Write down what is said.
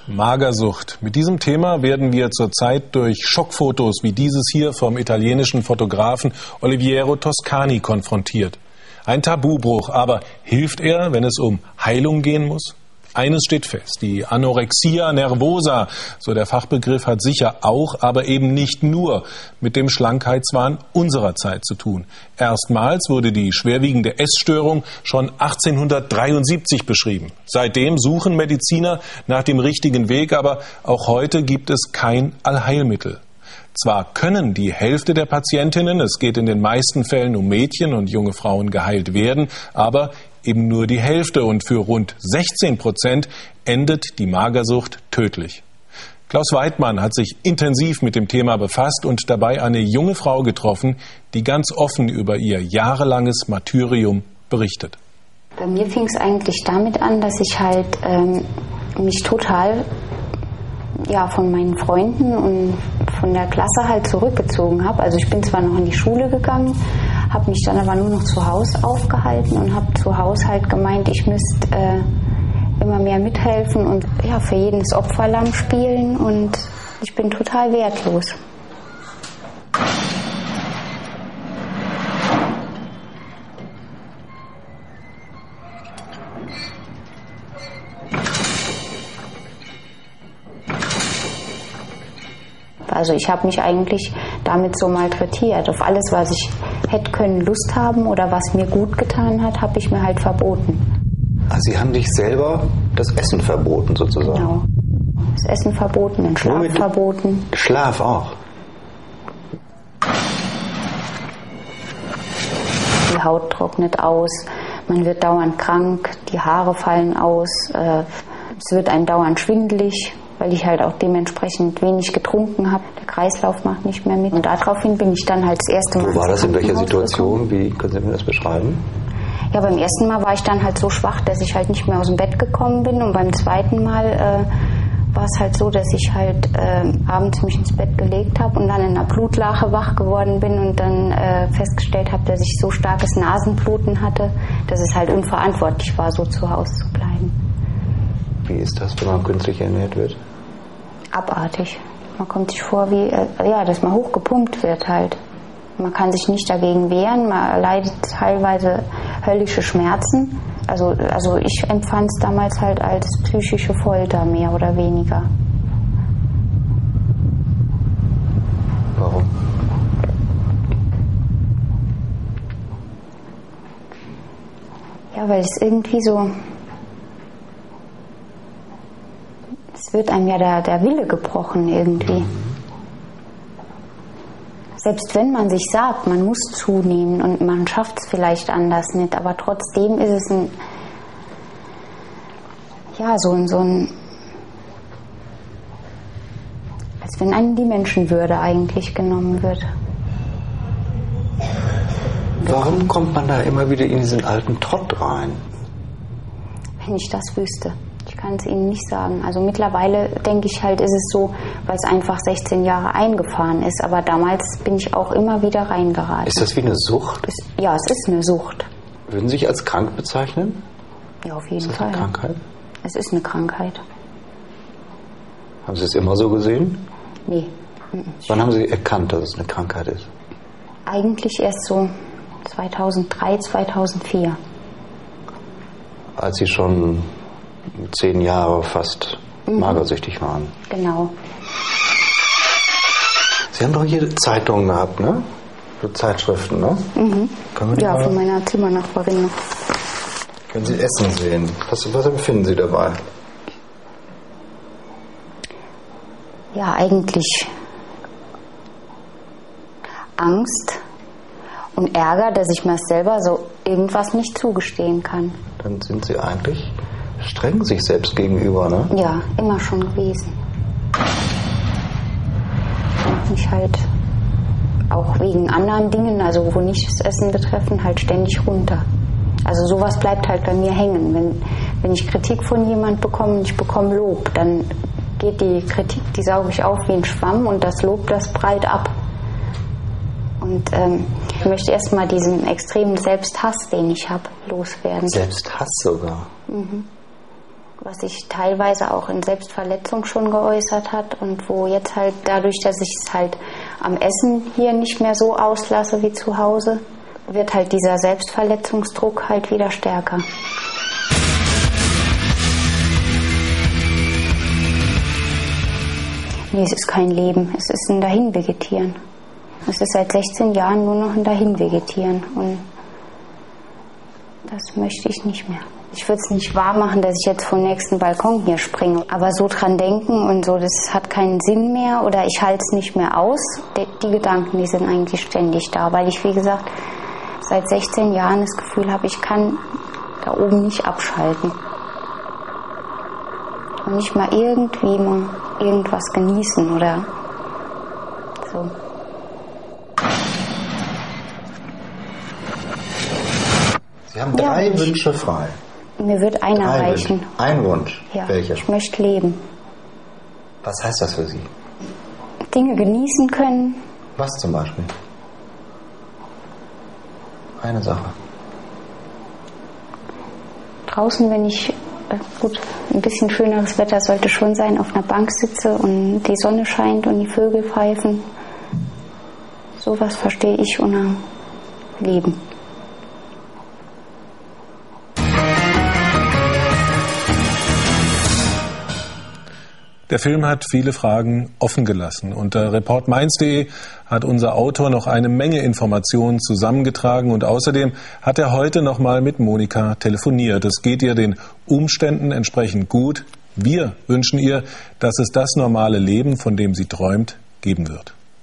Magersucht. Mit diesem Thema werden wir zurzeit durch Schockfotos wie dieses hier vom italienischen Fotografen Oliviero Toscani konfrontiert. Ein Tabubruch, aber hilft er, wenn es um Heilung gehen muss? Eines steht fest, die Anorexia nervosa, so der Fachbegriff, hat sicher auch, aber eben nicht nur mit dem Schlankheitswahn unserer Zeit zu tun. Erstmals wurde die schwerwiegende Essstörung schon 1873 beschrieben. Seitdem suchen Mediziner nach dem richtigen Weg, aber auch heute gibt es kein Allheilmittel. Zwar können die Hälfte der Patientinnen, es geht in den meisten Fällen um Mädchen und junge Frauen, geheilt werden, aber eben nur die Hälfte, und für rund 16% endet die Magersucht tödlich. Klaus Weidmann hat sich intensiv mit dem Thema befasst und dabei eine junge Frau getroffen, die ganz offen über ihr jahrelanges Martyrium berichtet. Bei mir fing es eigentlich damit an, dass ich halt mich total von meinen Freunden und von der Klasse halt zurückgezogen habe. Also ich bin zwar noch in die Schule gegangen, habe mich dann aber nur noch zu Hause aufgehalten und habe zu Hause halt gemeint, ich müsste immer mehr mithelfen und für jeden das Opferlamm spielen, und ich bin total wertlos. Also ich habe mich eigentlich damit so malträtiert. Auf alles, was ich hätte können Lust haben oder was mir gut getan hat, habe ich mir halt verboten. Also Sie haben sich selber das Essen verboten sozusagen? Genau. Das Essen verboten, den Schlaf verboten. Schlaf auch? Die Haut trocknet aus, man wird dauernd krank, die Haare fallen aus, es wird einem dauernd schwindelig, weil ich halt auch dementsprechend wenig getrunken habe. Der Kreislauf macht nicht mehr mit. Und daraufhin bin ich dann halt das erste Mal. Wo war das, in welcher Situation? Wie können Sie mir das beschreiben? Ja, beim ersten Mal war ich dann halt so schwach, dass ich halt nicht mehr aus dem Bett gekommen bin. Und beim zweiten Mal war es halt so, dass ich halt abends mich ins Bett gelegt habe und dann in einer Blutlache wach geworden bin und dann festgestellt habe, dass ich so starkes Nasenbluten hatte, dass es halt unverantwortlich war, so zu Hause zu bleiben. Wie ist das, wenn man künstlich ernährt wird? Abartig. Man kommt sich vor, wie dass man hochgepumpt wird halt. Man kann sich nicht dagegen wehren, man leidet teilweise höllische Schmerzen. Also ich empfand es damals halt als psychische Folter, mehr oder weniger. Warum? Ja, weil es irgendwie so... Es wird einem ja der Wille gebrochen irgendwie. Selbst wenn man sich sagt, man muss zunehmen und man schafft es vielleicht anders nicht, aber trotzdem ist es als wenn einem die Menschenwürde eigentlich genommen wird. Warum kommt man da immer wieder in diesen alten Trott rein? Wenn ich das wüsste. Ich kann es Ihnen nicht sagen. Also mittlerweile denke ich halt, ist es so, weil es einfach 16 Jahre eingefahren ist. Aber damals bin ich auch immer wieder reingeraten. Ist das wie eine Sucht? Ja, es ist eine Sucht. Würden Sie sich als krank bezeichnen? Ja, auf jeden Fall. Ist das eine Krankheit? Es ist eine Krankheit. Haben Sie es immer so gesehen? Nee. Wann haben Sie erkannt, dass es eine Krankheit ist? Eigentlich erst so 2003, 2004. Als Sie schon 10 Jahre fast magersüchtig waren. Genau. Sie haben doch hier Zeitungen gehabt, ne? So Zeitschriften, ne? Mhm. Ja, von meiner Zimmernachbarin noch. Können Sie Essen sehen? Was empfinden Sie dabei? Ja, eigentlich Angst und Ärger, dass ich mir selber so irgendwas nicht zugestehen kann. Dann sind Sie eigentlich streng sich selbst gegenüber, ne? Ja, immer schon gewesen. Ich mache mich halt auch wegen anderen Dingen, also wo nicht das Essen betreffen, halt ständig runter. Also sowas bleibt halt bei mir hängen. Wenn ich Kritik von jemand bekomme und ich bekomme Lob, dann geht die Kritik, die sauge ich auf wie ein Schwamm, und das Lob, das prallt ab. Und ich möchte erstmal diesen extremen Selbsthass, den ich habe, loswerden. Selbsthass sogar? Mhm. was sich teilweise auch in Selbstverletzung schon geäußert hat und wo jetzt halt dadurch, dass ich es halt am Essen hier nicht mehr so auslasse wie zu Hause, wird halt dieser Selbstverletzungsdruck halt wieder stärker. Nee, es ist kein Leben, es ist ein Dahinvegetieren. Es ist seit 16 Jahren nur noch ein Dahinvegetieren und das möchte ich nicht mehr. Ich würde es nicht wahr machen, dass ich jetzt vom nächsten Balkon hier springe, aber so dran denken und so, das hat keinen Sinn mehr oder ich halte es nicht mehr aus. Die Gedanken, die sind eigentlich ständig da, weil ich, wie gesagt, seit 16 Jahren das Gefühl habe, ich kann da oben nicht abschalten. Und nicht mal irgendwie mal irgendwas genießen oder so. Sie haben 3 Wünsche frei. Mir wird einer reichen. Ein Wunsch? Ja, Welcher? ich möchte leben. Was heißt das für Sie? Dinge genießen können. Was zum Beispiel? Eine Sache. Draußen, wenn ich, gut, ein bisschen schöneres Wetter sollte schon sein, auf einer Bank sitze und die Sonne scheint und die Vögel pfeifen. Sowas verstehe ich unter Leben. Der Film hat viele Fragen offen gelassen. Unter reportmainz.de hat unser Autor noch eine Menge Informationen zusammengetragen und außerdem hat er heute nochmal mit Monika telefoniert. Es geht ihr den Umständen entsprechend gut. Wir wünschen ihr, dass es das normale Leben, von dem sie träumt, geben wird.